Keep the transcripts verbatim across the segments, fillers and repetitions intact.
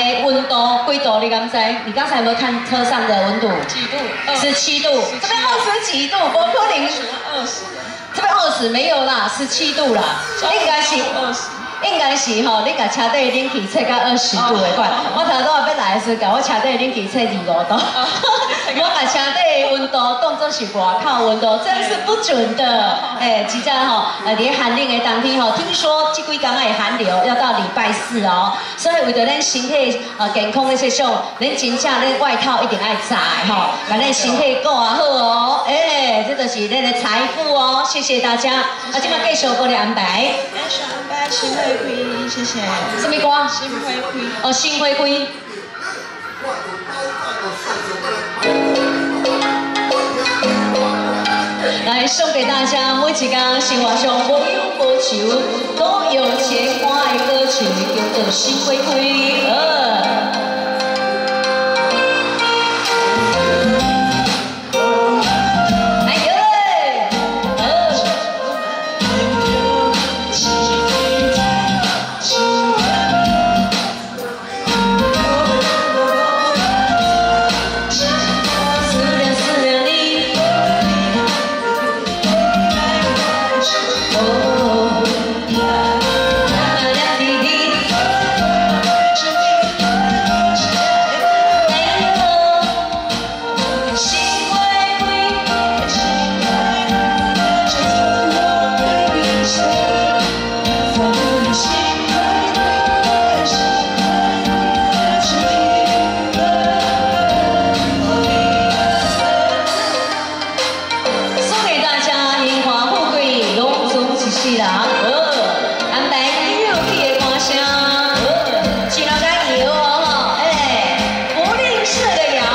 的温度几度？你敢知？你刚才有没有看车上的温度？ 几度？ 十七度。这边二十几度，不可能。 二十。 这边二十没有啦，十七度啦，应该是二十。 应该是吼，你甲车底冷气测到二十度的款。我头拄啊要来的时，甲我车底冷气测二五度。我把车底温度当作是外口温度，真是不准的。哎，即将吼，呃，伫寒冷的当天吼，听说这几天会寒流，要到礼拜四哦。所以为着咱身体呃健康的设想，咱真正咱外套一定爱扎的吼，把咱身体顾啊好哦。哎，这就是咱的财富哦。谢谢大家。啊，今麦继续过来安排。 继续安排新会开，谢谢。 什么歌？ 新会开。 哦，新会开。 来送给大家每一天生活上无忧无愁、都有钱花的歌曲，叫做《心花开》。呃哎呦喂！呃。思念思念你。 是啦，呃，安排有气的歌声，呃，请大家摇哦吼，哎，不吝啬的摇。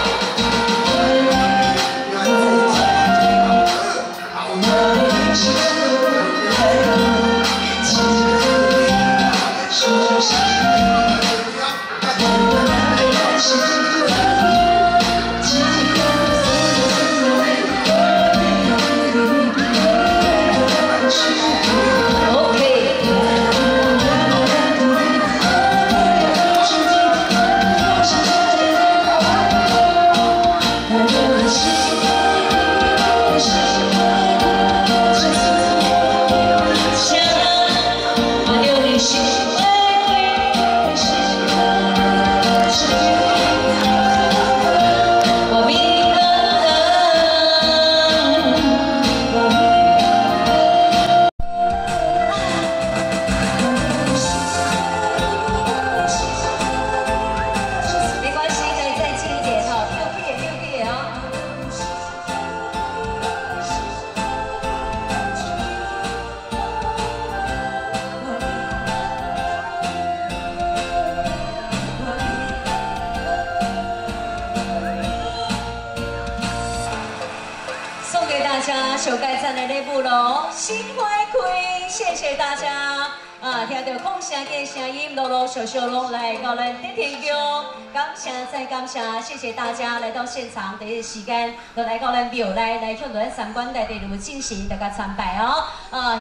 大家小盖赞的礼物咯，新花开，谢谢大家啊！听到空声的声音，陆陆续续拢来到咱点天宫，感谢再感谢，谢谢大家来到现场，第一时间都来到咱庙内来向咱三观内地路进行大家参拜哦，啊！